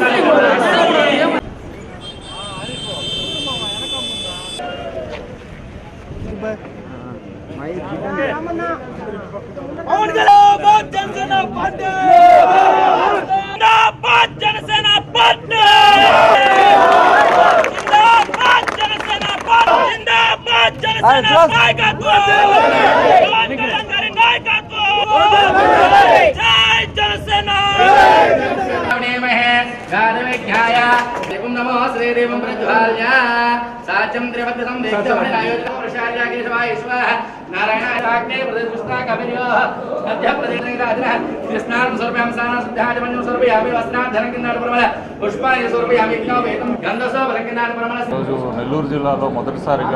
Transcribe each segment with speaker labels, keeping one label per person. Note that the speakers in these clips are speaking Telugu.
Speaker 1: नमो श्रीदेवं प्रज्वाल्य साचम त्रिवत्तम नारायणाग्ने प्रतिष्ठा कविर्यो मध्य प्रदेशराजः कृष्णार्म स्वरूपयाम साना सुद्धाजमन्यु स्वरूपयामि वस्त्राधरण किन्नाड परमल पुष्पानि स्वरूपयामि विष्णुवेदं गंधसो भरकिन्नाड परमल
Speaker 2: రోజు నెల్లూరు జిల్లాలో మొదటిసారిగా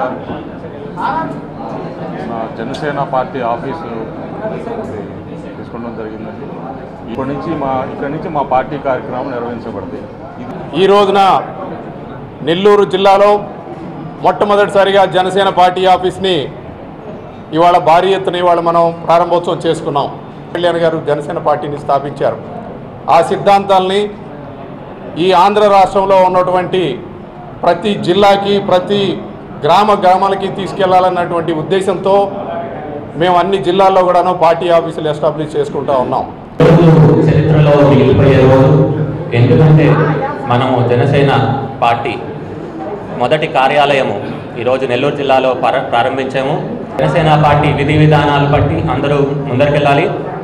Speaker 2: జనసేన పార్టీ ఆఫీసు తీసుకోవడం జరిగిందండి. ఇక్కడి నుంచి మా పార్టీ కార్యక్రమం నిర్వహించబడింది.
Speaker 3: ఈ రోజున నెల్లూరు జిల్లాలో మొట్టమొదటిసారిగా జనసేన పార్టీ ఆఫీస్ని ఇవాళ భారీ ఎత్తున ఇవాళ మనం ప్రారంభోత్సవం చేసుకున్నాం. కళ్యాణ్ గారు జనసేన పార్టీని స్థాపించారు. ఆ సిద్ధాంతాలని ఈ ఆంధ్ర రాష్ట్రంలో ఉన్నటువంటి ప్రతి జిల్లాకి ప్రతి గ్రామాలకి తీసుకెళ్లాలన్నటువంటి ఉద్దేశంతో మేము అన్ని జిల్లాల్లో కూడాను పార్టీ ఆఫీసులు ఎస్టాబ్లిష్ చేసుకుంటూ ఉన్నాం.
Speaker 4: చరిత్రలో మిగిలిపోయే రోజు, ఎందుకంటే మనము జనసేన పార్టీ మొదటి కార్యాలయము ఈరోజు నెల్లూరు జిల్లాలో ప్రారంభించాము. జనసేన పార్టీ విధి విధానాలు బట్టి అందరూ ముందరికెళ్ళాలి.